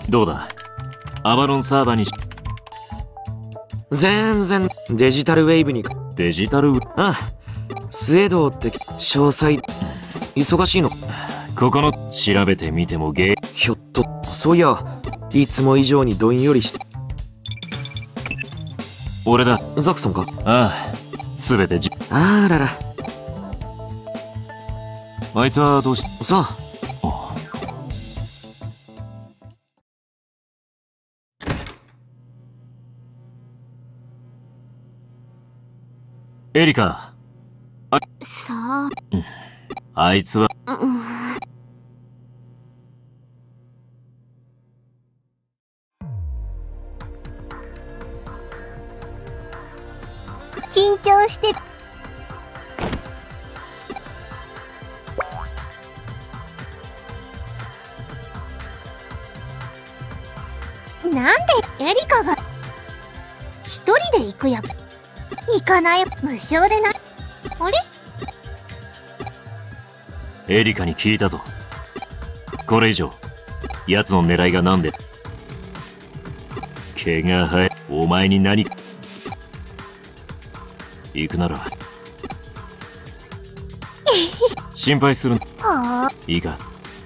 どうだ、アバロンサーバーに全然デジタルウェーブに。 デジタル。 ああ、スエドって詳細忙しいの。 ここの調べてみてもひょっと、そういやいつも以上にどんよりして。 俺だ。 ザクソンか。 ああ、全てあらら。 あいつはどうしさあ。 エリカ。 さあ。 あいつは。 緊張して。なんでエリカが一人で行くや。行かない。無償でない。あれ？ エリカに聞いたぞ。これ以上奴の狙いがなんで。毛が生え、お前に何か。行くなら心配する。 はあ。 いいか。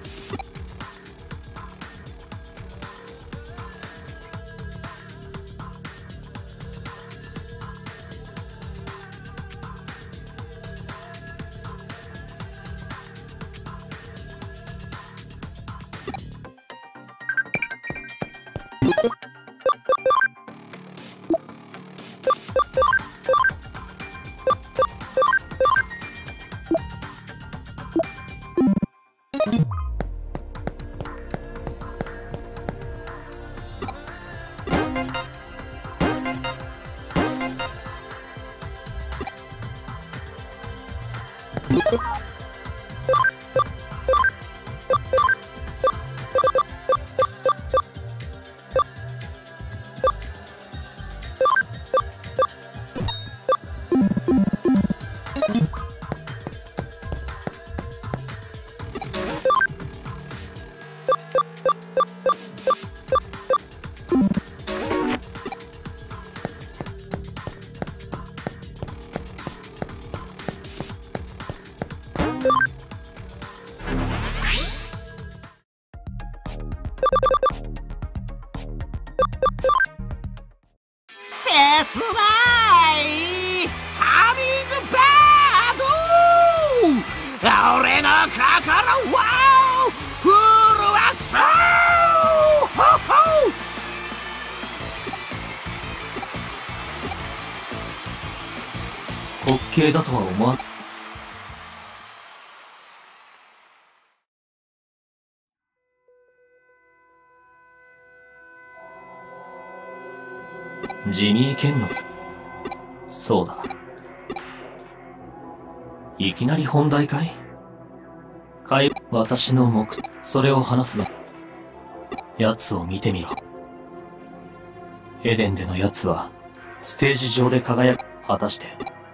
切ないハミングバード、俺の心を震わす。 滑稽だとは思わん。ジミー・ケンの。そうだ。いきなり本題かい？私のそれを話すな。奴を見てみろ。エデンでの奴は、ステージ上で輝く。果たして、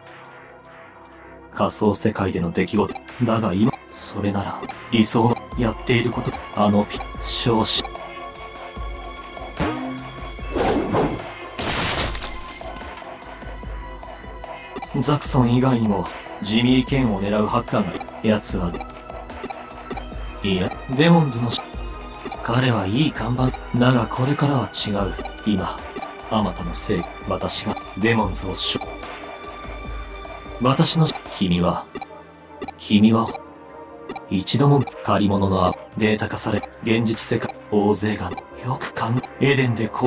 仮想世界での出来事。だが今、それなら、理想のやっていること。少子。ザクソン以外にも、ジミー・ケンを狙うハッカーが、奴は、いや、デモンズの彼はいい看板。だがこれからは違う。今、あまたのせい、私が、デモンズを私の、君は、一度も借り物のデータ化され、現実世界、大勢が、よくエデンで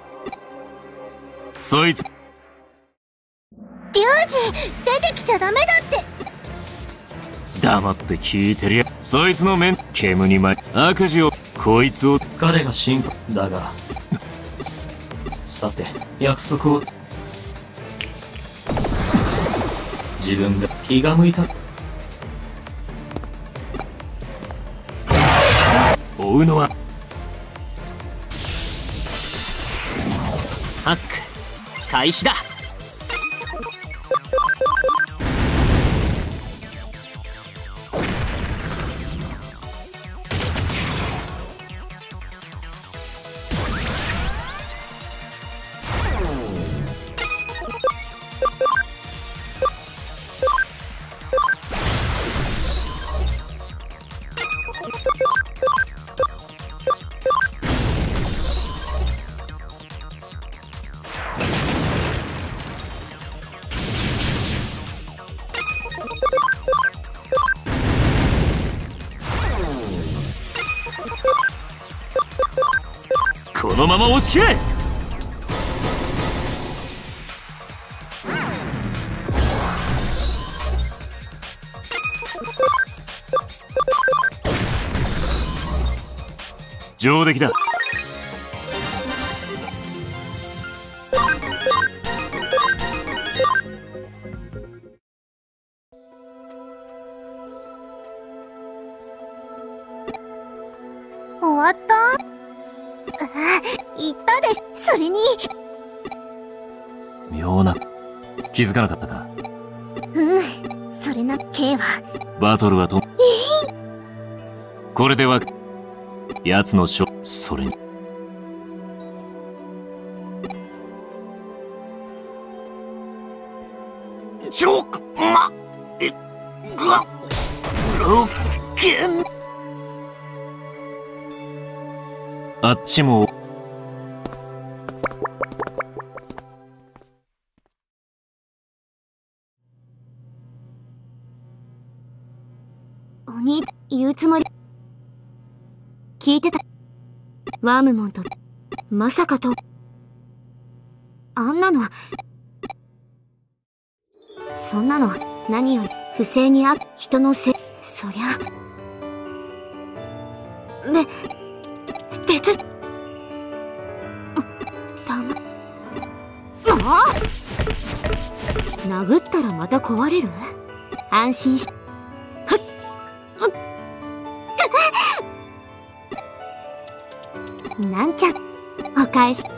そいつ。 リュウジ、出てきちゃダメだって。 黙って聞いてるや。そいつの面、煙に巻い、悪事を、こいつを。 彼が進行だが。さて、約束を。自分が気が向いた。 追うのは。 ハック、開始だ。 のまま押し切れ。上出来だ。 終わった？言ったでしょ。それに妙な。気づかなかったか。 それな、K はバトルはと、これでは奴のそれにちょまがけんあっちも鬼言うつもり。聞いてた。ワームモンとまさかと。あんなの、そんなの何より不正に人のせい。そりゃ別殴ったらまた壊れる？安心し。なんちゃお返し。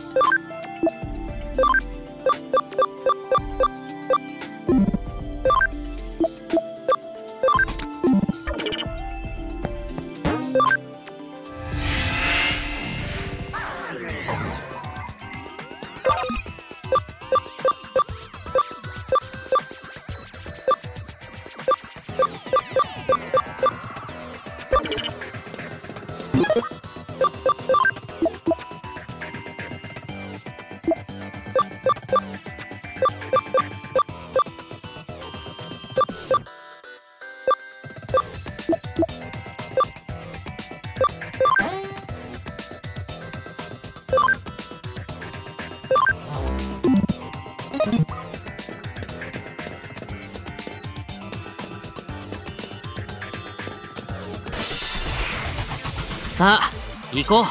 さあ行こう。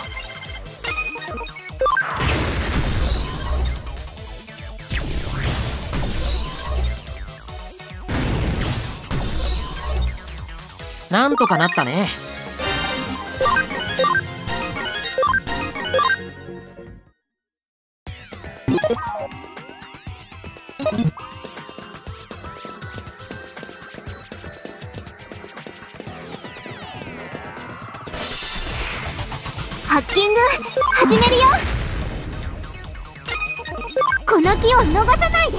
なんとかなったね。 ハッキング始めるよ。この木を逃さないで。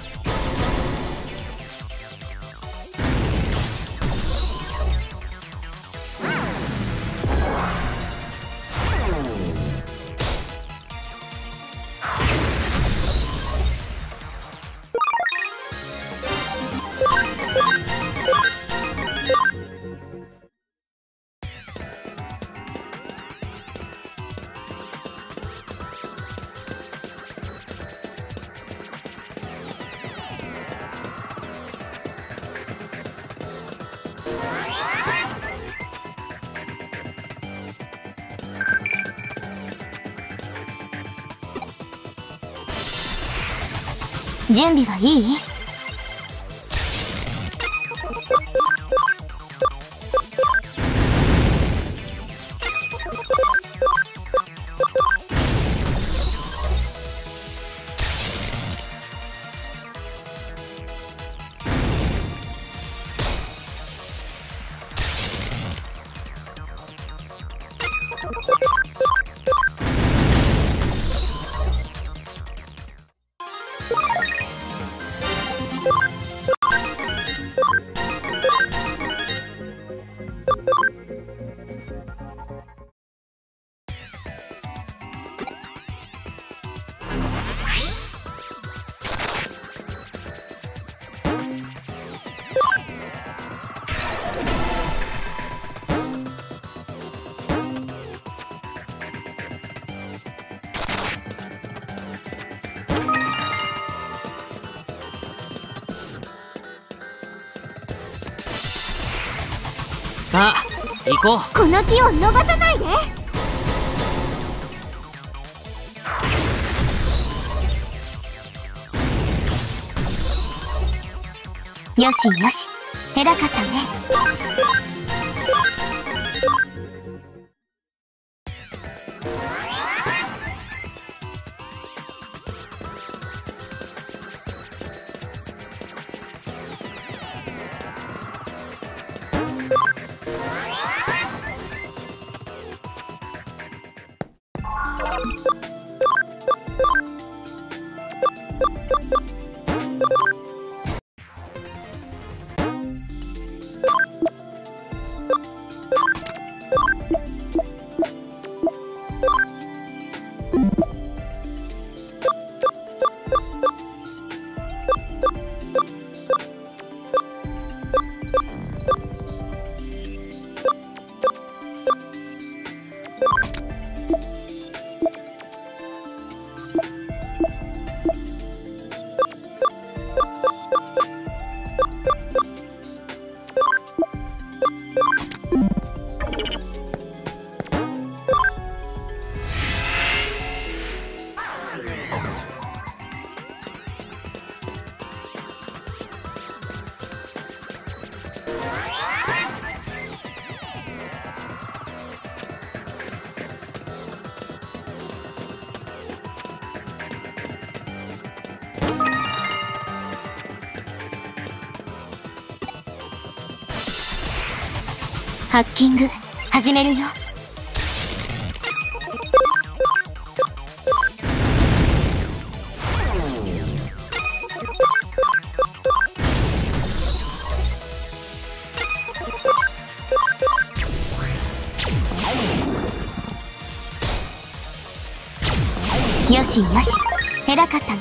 準備はいい？ さあ行こう。 この木を逃さないで。よしよし、偉かったね。 ハッキング始めるよ。よしよし、偉かったね。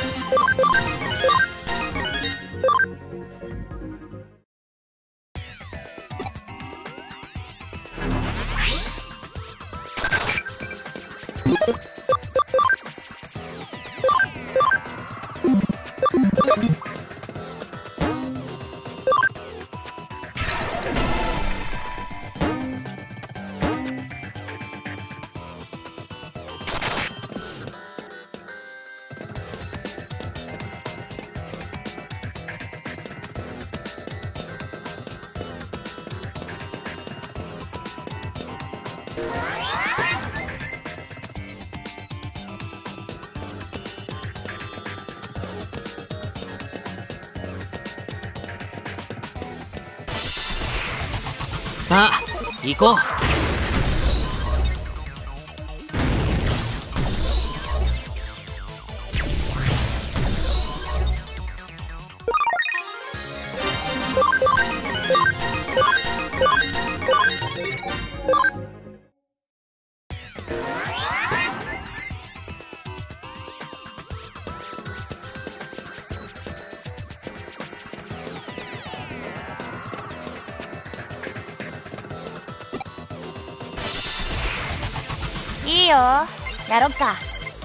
さあ行こう。 いいよ、やろっか。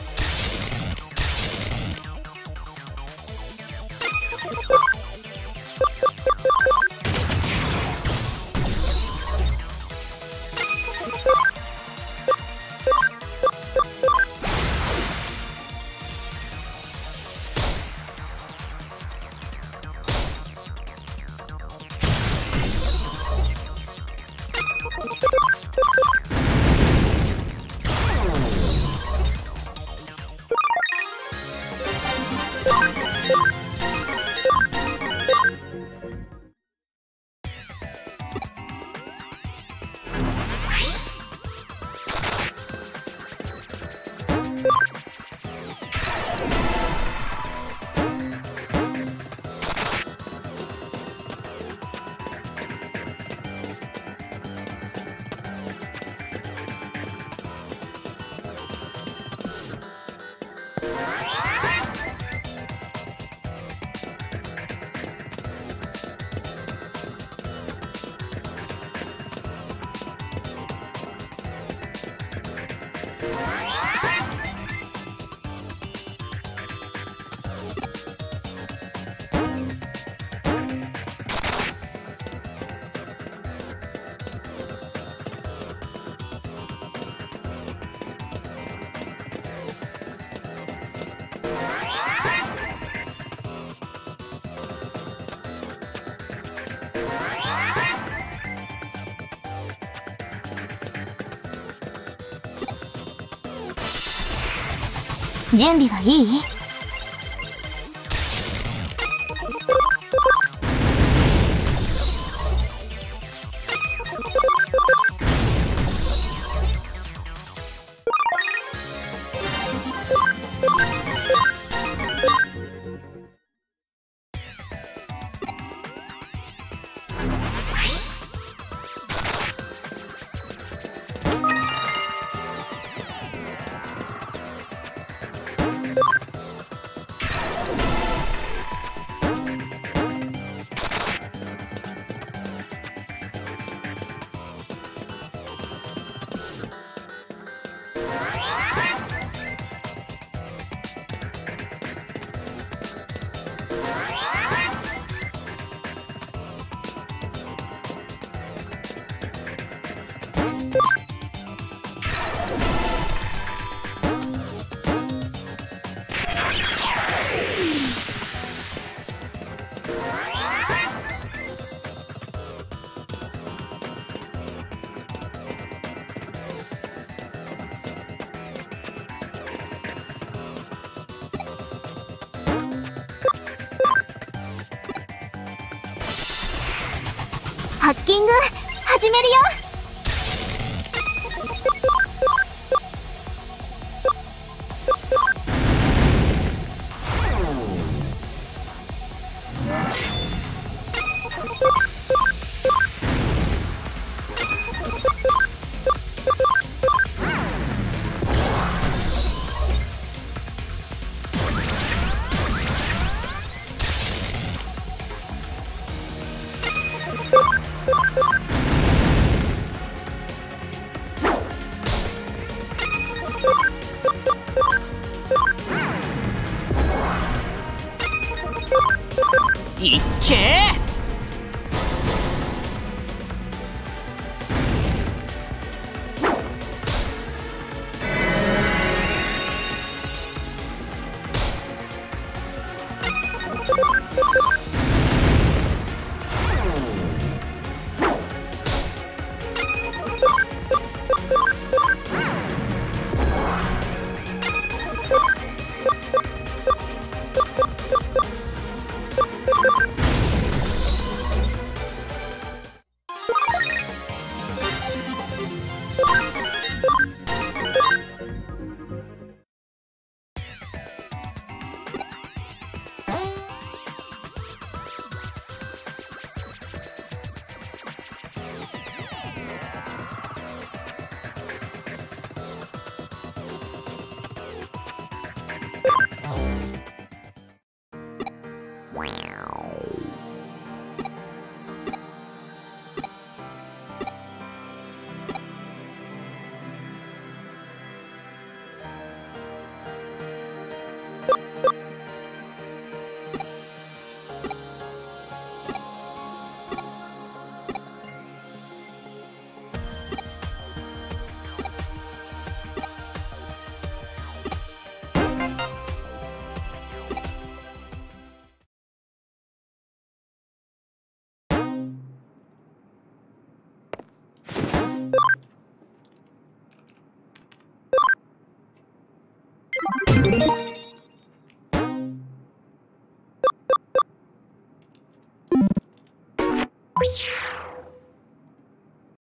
準備はいい？ハッキング始めるよ。 いっけよし。